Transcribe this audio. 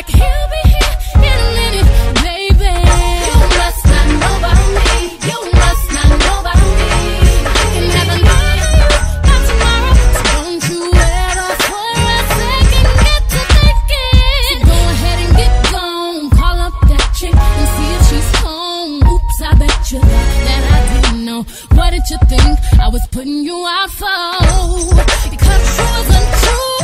like he'll be here in a minute, baby. You must not know about me. You must not know about me. I can never know you by tomorrow, so don't you ever for a second get to thinking. So go ahead and get gone, call up that chick and see if she's home. Oops, I bet you that I didn't know. What did you think I was putting you out for? Because you was untrue.